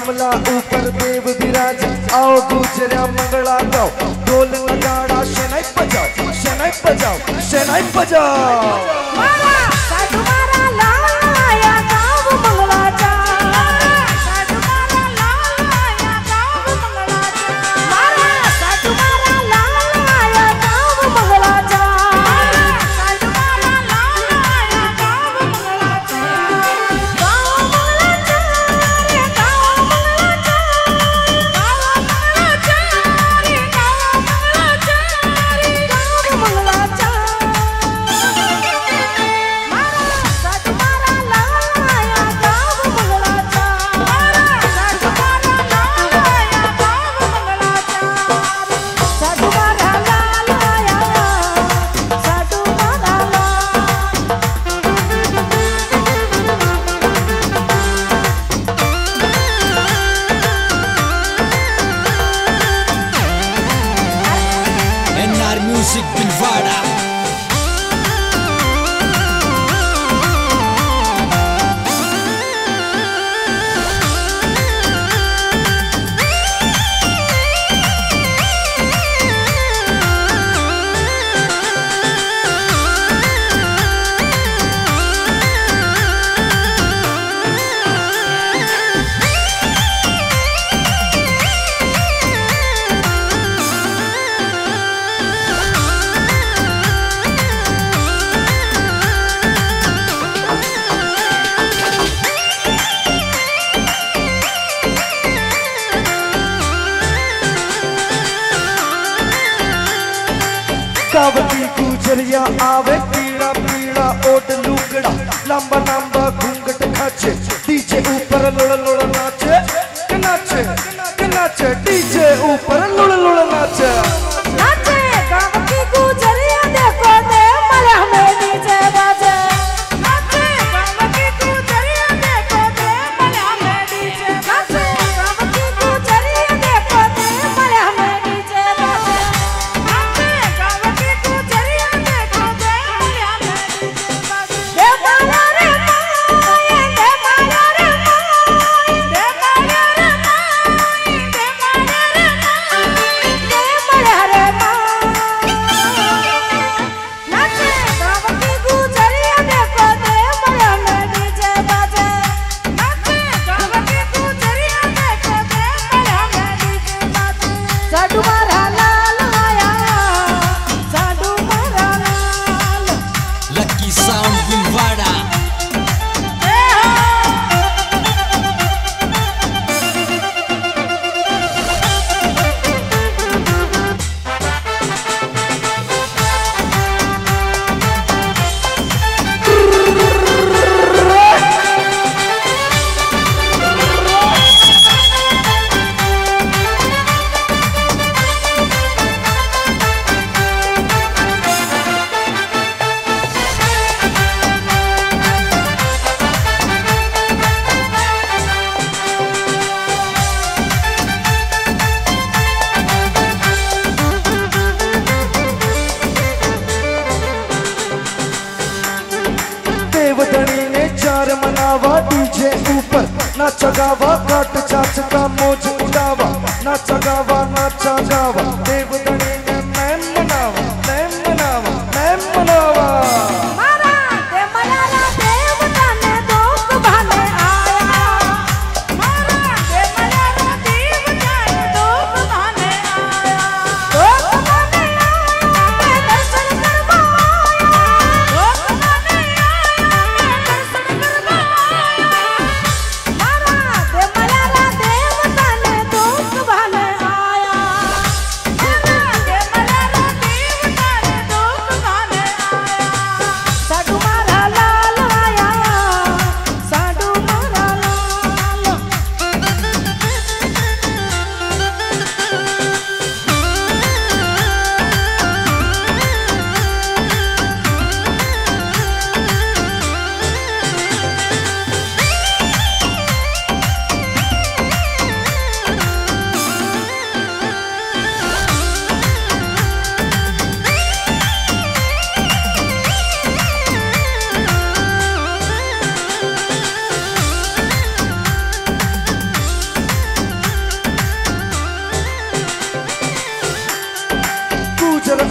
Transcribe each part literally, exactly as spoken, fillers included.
कमला ऊपर देव विराज आओ गुजरा मंगला गाओ ढोल नगाड़ा शनाई बजाओ शनाई बजाओ शनाई बजाओ मारा साधु मारा लाल आया गाँव मंगला जा साधु मारा लाल आया गाँव मंगला जा मारा साधु मारा लाल आया गाँव मंगला जा साधु मारा लाल आया गाँव मंगला जा गाँव मंगला जा रे गाँव मंगला जा गाँव मंगला जा रे गाँव मंगला जा रे गाँव मंगला जा मारा साधु मारा लाल आया गाँव मंगला जा मारा साधु मारा लाल आया गाँव मंगला जा साधु मारा लाल आया साधु मारा N R Music Billwara. कावती गुजरिया आवे पीड़ा पीड़ा ओट लुगड़ा लंबा लंबा घूंघट खाचे डीजे ऊपर लुड़ लुड़ नाचे नाचे नाचे डीजे ऊपर लुड़ लुड़ नाचे नाचे गाँव की गुजरिया देखो दे मले हमें डीजे बाजे नाचे गाँव की गुजरिया देखो दे मले हमें डीजे नाचे गाँव की गुजरिया देखो दे मले हमें डीजे बाजे नाचे गाँव की गुजरिया देखो दे मले हमें डीजे बाजे दे माला रे माए दे माला रे माए दे माला रे माए दे माला रे माए दे माला रे माए नाचे गाँव की गुजरिया देखो दे मले हमें डीजे बाजे नाचे गाँव की गुजरिया देखो दे मले हमें डीजे बाजे साधु मारा लाल आया साधु मारा लाल Lucky Sound Billwara. देवधनी ने चार मनावा डीजे ऊपर नाचा गावा काट चाच का मोज उड़ावा नाचा गावा नाचा गावा देवधनी ने मैं मनावा मैं मनावा मैं मनावा मारा दे मलाला देवता ने दोस्त भाले आया मारा दे मलाला देवता ने दोस्त भाले आया दोस्त भाले आया दर्शन करवा आया दोस्त भाले आया दर्शन करवा आया मारा दे मलाला देवता ने दोस्त भाले आया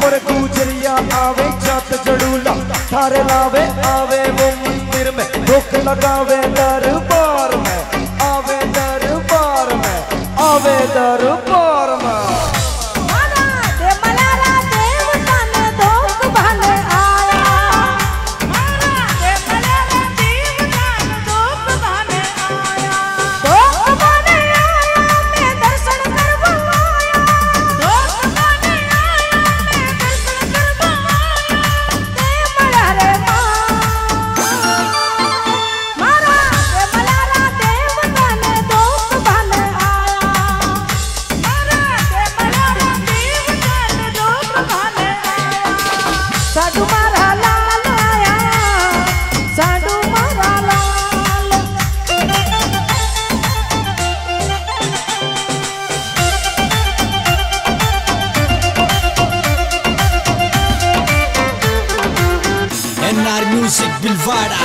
ऊपर गुजरिया आवे जात जड़ूला थारे लावे आवे वो मंदिर में धोख लगावे दरबार में आवे दरबार में आवे दरबार में N R Music Bhilwara.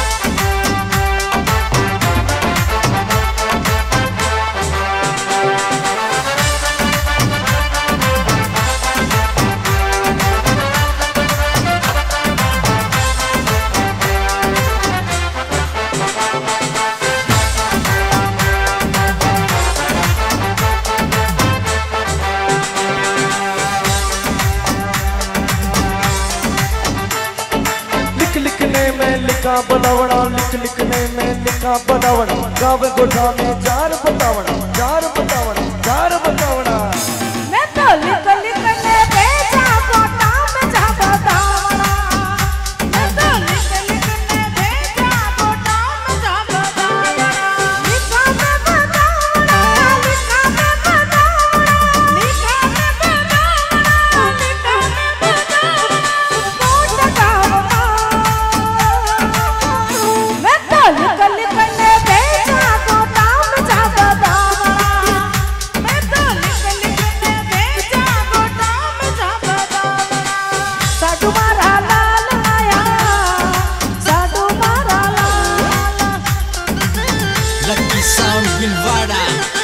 लिखा बनावना लिख लिखने में लिखा बनावना गावे गोठाने जार बतावना जार बतावना जार बतावना मैं तो लिख लिखने भेजा गोटा में जा बतावना मैं तो लिख लिखने भेजा गोटा में जा बतावना लिखा में बतावना लिखा में बतावना लिखा में बतावना लिखा में बतावना गोटा गावना मैं तो लिख लिखने भेजा गोटा में जा बतावना मैं तो लिख लिखने भेजा गोटा में जा बतावना साधु मारा लाल आया साधु मारा लाल Lucky Sound Bhilwara.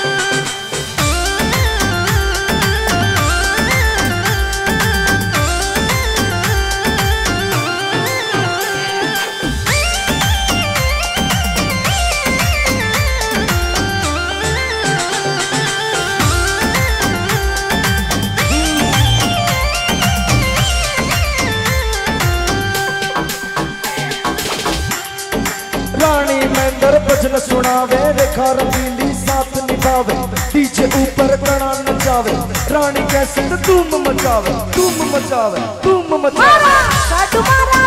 रानी मेंदर भजन सुनावे रेखा रंगीली साथ निभावे डीजे ऊपर कड़ा नचावे रानी कैसे धूम मचावे धूम मचावे धूम मचावे साधु मारा